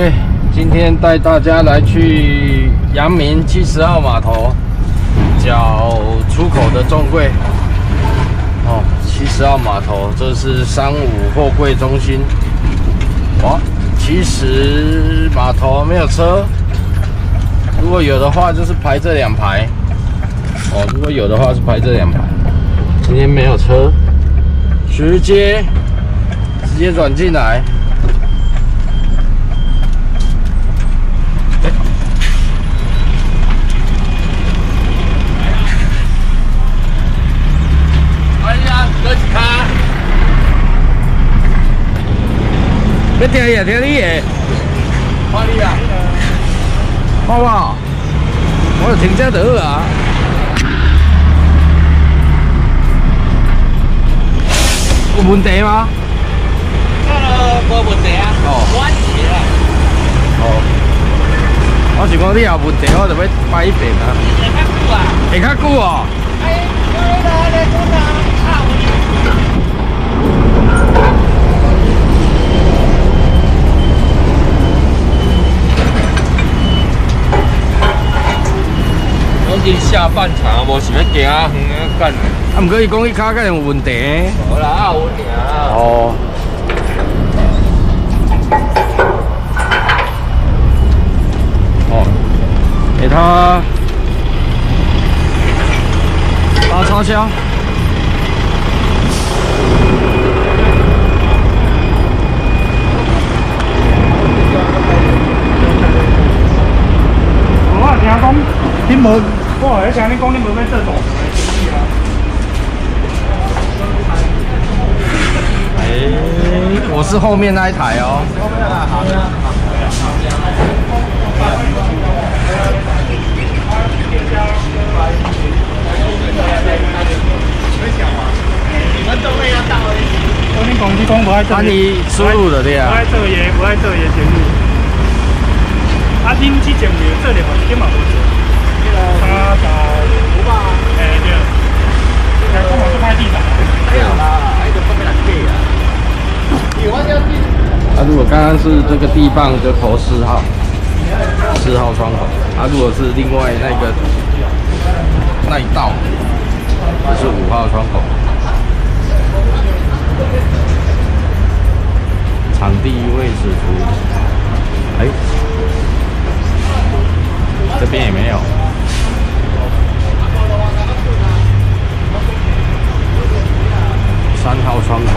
OK， 今天带大家来去阳明70号码头缴出口的重柜。哦，70号码头，这是35货柜中心。哇，其实码头没有车，如果有的话就是排这2排。哦，如果有的话是排这2排。今天没有车，直接转进来。 要听伊啊，听你的。看你啊，好不好？我就停车就好啊。有问题吗？ 无问题啊。哦。我是啦。 哦。我是讲你有问题，我就要摆一遍啊。 会较久啊。 会较久哦。 哎，我来讲啊，我是下半场，无想要行啊远啊干。 啊，毋过伊讲伊骹敢有问题。 无啦，有问题啊。 哦。哦，给他打插销。 我听讲，你无，我会听你讲，你无要做大生意啊？ 我是后面那一台哦。后面那好的。 你们都会要到的。 我恁公司讲无爱做。 你输入的对啊。 无爱做嘢，无爱做嘢生意。啊，恁之前有做另外一间嘛无做？35吧。哎对。现在讲我是拍地板。 没有啦，还有后面2K啊。有啊，要地。 啊，如果刚刚是这个地磅就投4号，4号窗口。啊，如果是另外那一道，就是5号窗口。场地位置图，哎。 这边也没有。3号窗口。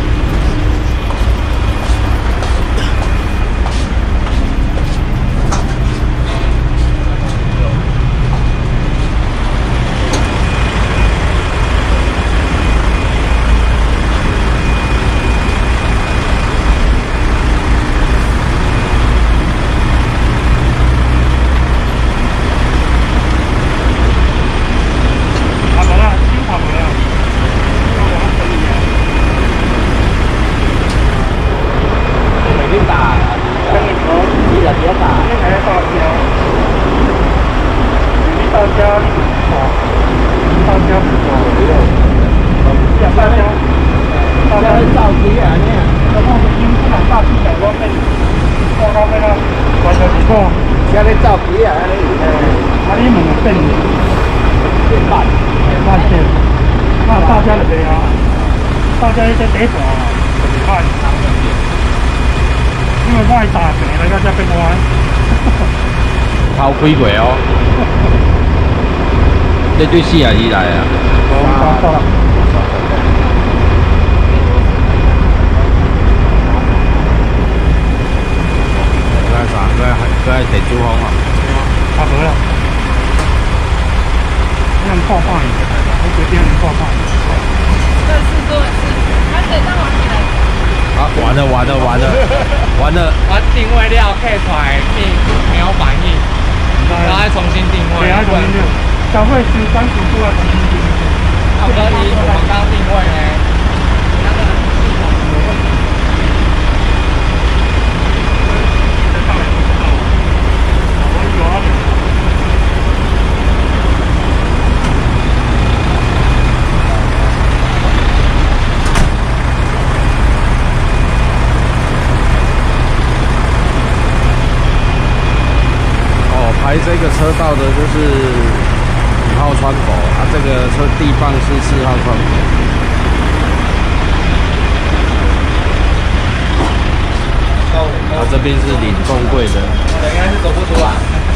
偷开过哦，你对42来啊？佢係地主行啊？ 差不多啦。那泡饭，我决定泡饭。 对，它水上网起来。 啊，完了！ 我定位料开出来没有反应，然后再重新定位。 对啊，重新定。消费13时出来重新定。 差不多我们刚定位呢。 这个车道的就是5号窗口啊，这个地磅是4号窗口。啊，这边是领重柜的。 应该是走不出来。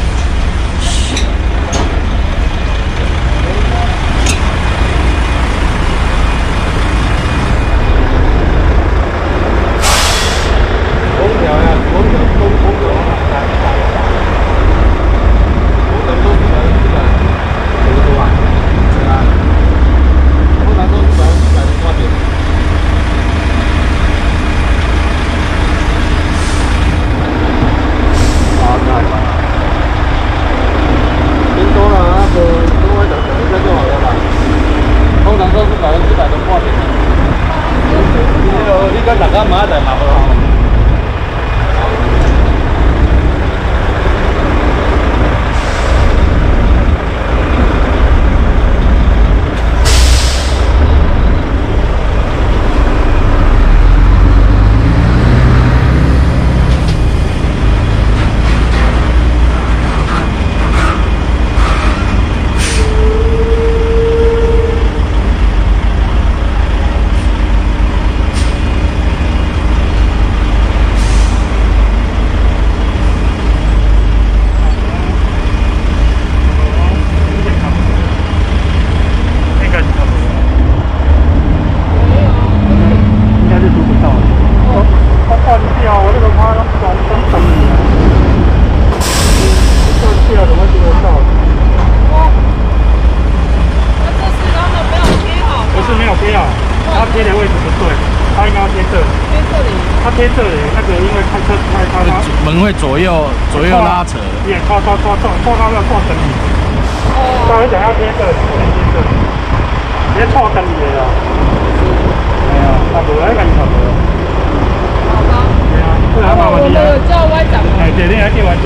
门会左右拉扯， 也拖到要挂灯里。稍微想要贴这里，别错灯里了。哎呀，差不多，那个差不多。 好吧。 对啊，不然麻烦你。 我们有叫歪掌。 哎，对，你还叫歪掌。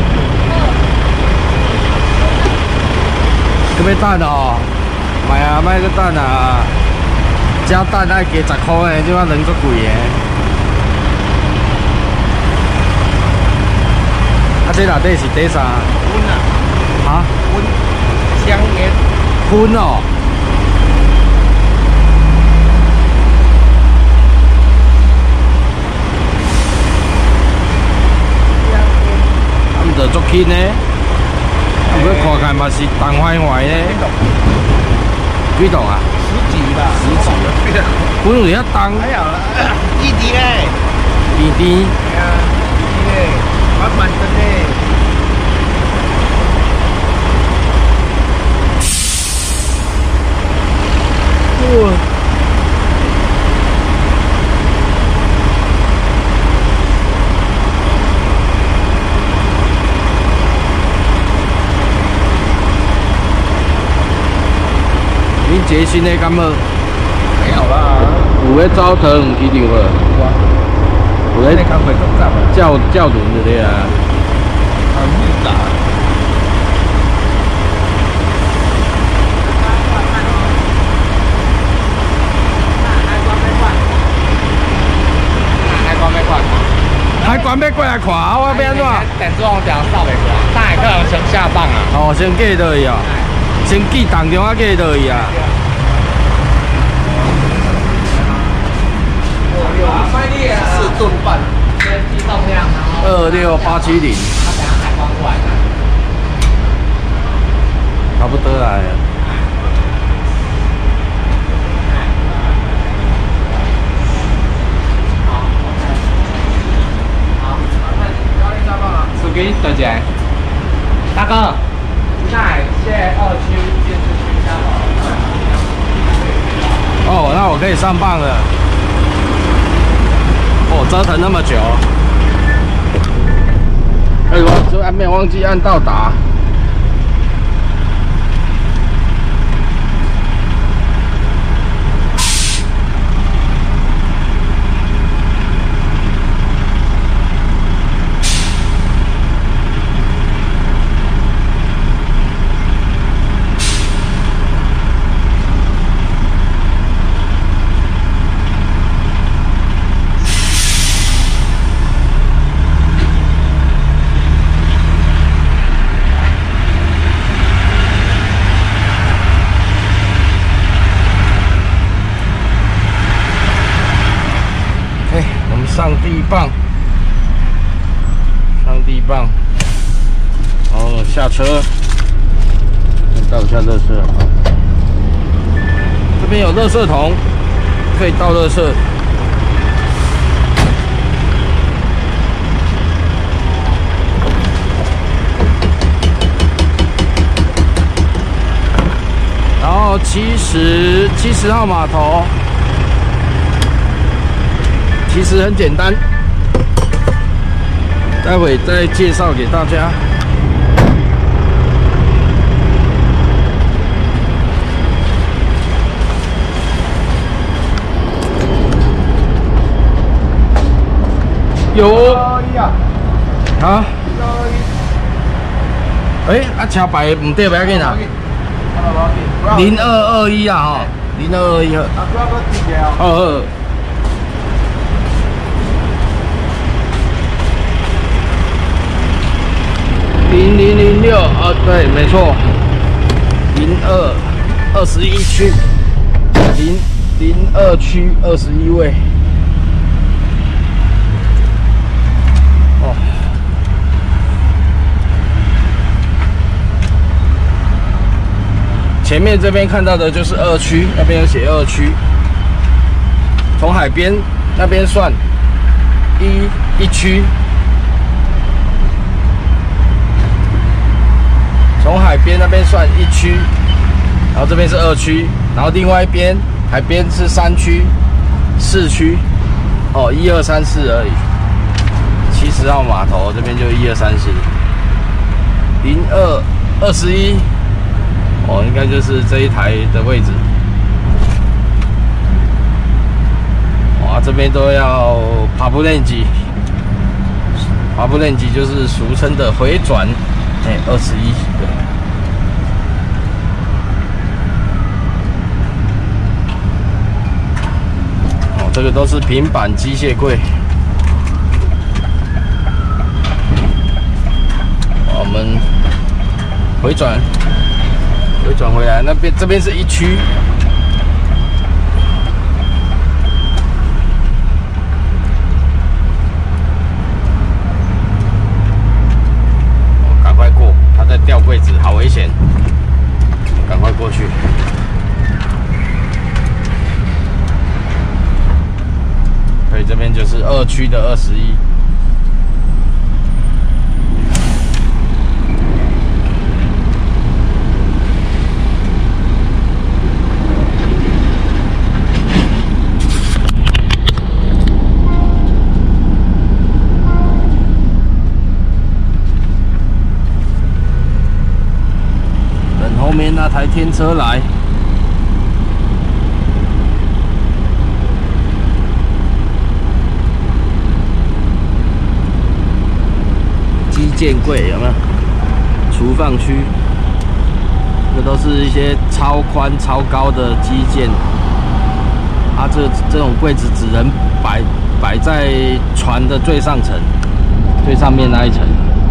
要等哦，买啊，买个等啊，加蛋爱加10块诶，即摆人足贵诶。啊，这内底是底啥？ 荤啊！ 啊？ 荤，香烟。 荤哦。啊，毋着足轻呢。啊，不过看起嘛是重坏坏呢。几栋啊？10几吧。10几啊。荤有遐重。 还有一滴嘞。 甜甜。 哎呀，一滴嘞，满的嘞。 哇！恁杰新的敢无？ 没有啦。 有咧走桃园机场无？有咧看回公站嘛？ 教轮的咧啊。 很复杂。 海关要过来看，我要安怎？ 等中红条扫袂过，上海客人先下放啊。 哦，先过倒去哦，先记当中啊，过倒去啊。 4吨半，先计重量，然后 26870。 他等下海关过来的。 差不多来了。 给你多少钱？大哥，上海现在2区电视区下哦，那我可以上磅了。哦，折腾那么久。哎，我这还没有忘记按到达。 上地磅，然后下车，倒一下垃圾。这边有垃圾桶，可以倒垃圾。然后70号码头，其实很简单，待会再介绍给大家。有啊，车牌唔对，不要紧啊。0221啊，哈，0221。哦。0006啊，对，没错，21区，02区21位。哦。前面这边看到的就是2区，那边有写2区。从海边那边算一区。从海边那边算1区，然后这边是2区，然后另外一边海边是3区、4区，哦，1、2、3、4而已。70号码头这边就1、2、3、4，02、21，哦，应该就是这一台的位置。哇，这边都要爬布链机，爬布链机就是俗称的回转。21，对。哦，这个都是平板机械柜。我们回转回来，这边是1区。在吊柜子，好危险！赶快过去。所以这边就是2区的21。后面那台天车来，机件柜有没有？厨房区，这都是一些超宽、超高的机件。啊，这种柜子只能摆在船的最上层，最上面那一层。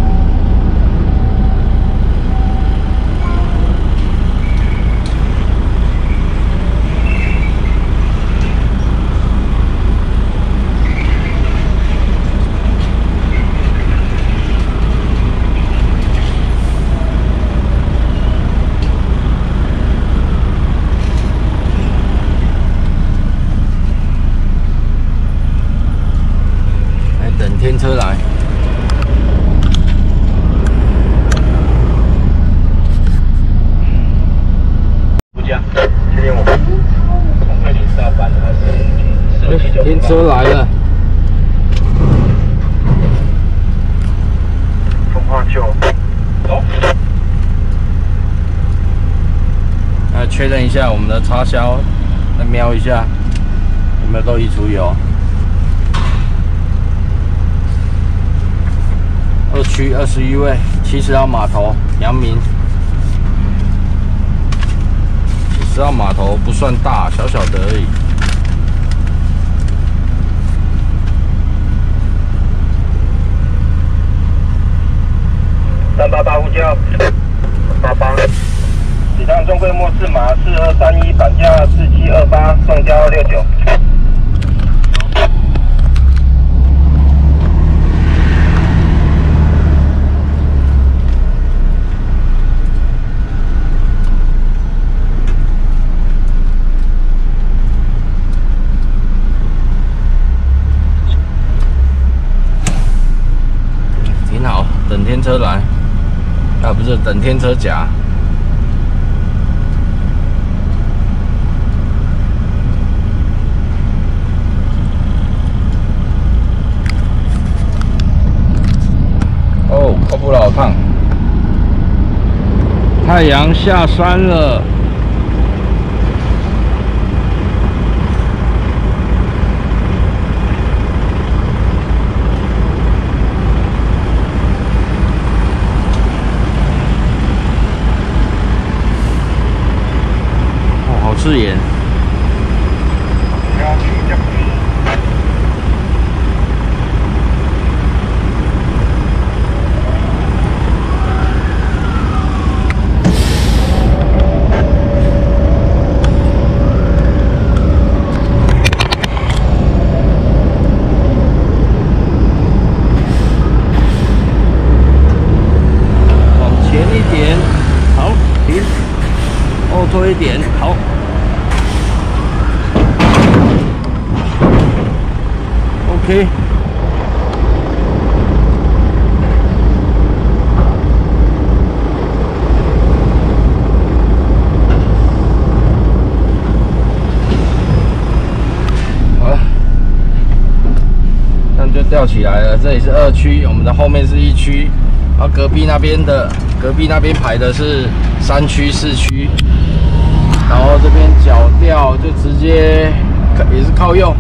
天车来，不加，确定我们从这里上班还是天车来了，风化旧，走。来确认一下我们的插销，来瞄一下有没有漏溢出油。2区21位，70号码头，阳明。70号码头不算大，小小的而已。388呼叫，88。此趟中规末4码4231，板价4728，送交69。 车来，啊，不是等天车夹。哦，扣不老烫。太阳下山了。视野。往前一点，好，停，后退一点，好。OK， 好了，这样就吊起来了。这里是2区，我们的后面是1区，然后隔壁那边排的是3区、4区，然后这边脚吊就直接也是靠右。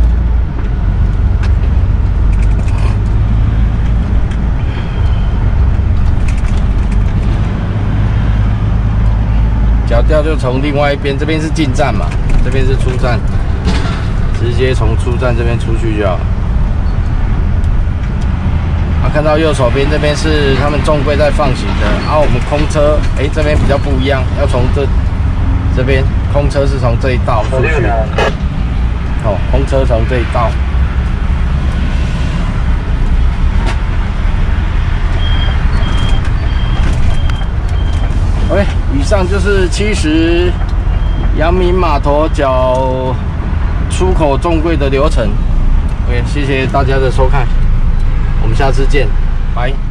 脚吊就从另外一边，这边是进站嘛，这边是出站，直接从出站这边出去就好。啊，看到右手边这边是他们重柜在放行的，然后我们空车，这边比较不一样，要从这边空车是从这一道出去，哦，空车从这一道。OK， 以上就是70阳明码头角出口重柜的流程。OK， 谢谢大家的收看，我们下次见，拜。